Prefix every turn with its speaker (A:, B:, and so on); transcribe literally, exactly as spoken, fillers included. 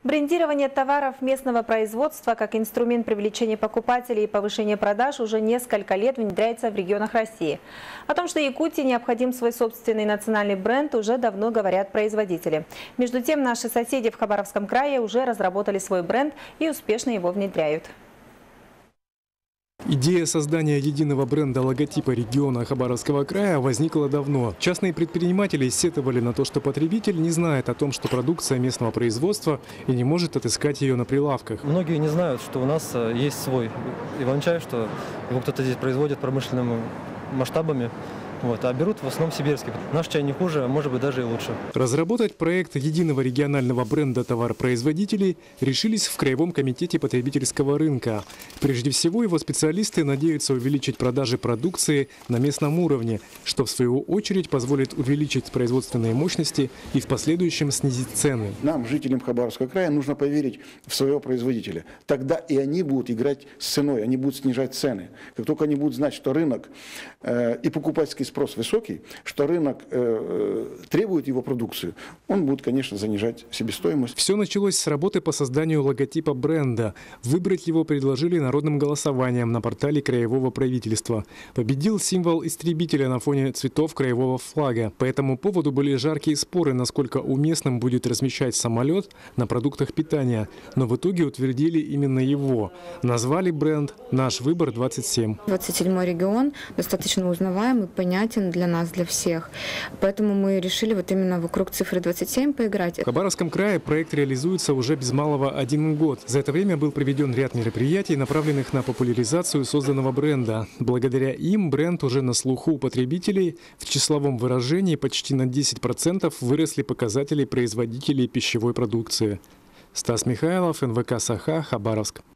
A: Брендирование товаров местного производства как инструмент привлечения покупателей и повышения продаж уже несколько лет внедряется в регионах России. О том, что Якутии необходим свой собственный национальный бренд, уже давно говорят производители. Между тем, наши соседи в Хабаровском крае уже разработали свой бренд и успешно его внедряют.
B: Идея создания единого бренда логотипа региона Хабаровского края возникла давно. Частные предприниматели сетовали на то, что потребитель не знает о том, что продукция местного производства и не может отыскать ее на прилавках.
C: Многие не знают, что у нас есть свой иван-чай, что его кто-то здесь производит промышленными масштабами. Вот, а берут в основном сибирский. Наш чай не хуже, а может быть даже и лучше.
B: Разработать проект единого регионального бренда товаропроизводителей решились в Краевом комитете потребительского рынка. Прежде всего, его специалисты надеются увеличить продажи продукции на местном уровне, что в свою очередь позволит увеличить производственные мощности и в последующем снизить цены.
D: Нам, жителям Хабаровского края, нужно поверить в своего производителя. Тогда и они будут играть с ценой, они будут снижать цены. Как только они будут знать, что рынок э, и покупательский спрос высокий, что рынок э, требует его продукцию, он будет, конечно, занижать себестоимость.
B: Все началось с работы по созданию логотипа бренда. Выбрать его предложили народным голосованием на портале краевого правительства. Победил символ истребителя на фоне цветов краевого флага. По этому поводу были жаркие споры, насколько уместным будет размещать самолет на продуктах питания. Но в итоге утвердили именно его. Назвали бренд «Наш выбор двадцать семь».
E: двадцать седьмой регион достаточно узнаваемый, понятен для нас, для всех. Поэтому мы решили вот именно вокруг цифры двадцать семь поиграть.
B: В Хабаровском крае проект реализуется уже без малого один год. За это время был проведен ряд мероприятий, направленных на популяризацию созданного бренда. Благодаря им бренд уже на слуху у потребителей. В числовом выражении почти на десять процентов выросли показатели производителей пищевой продукции. Стас Михайлов, эн вэ ка «Саха», Хабаровск.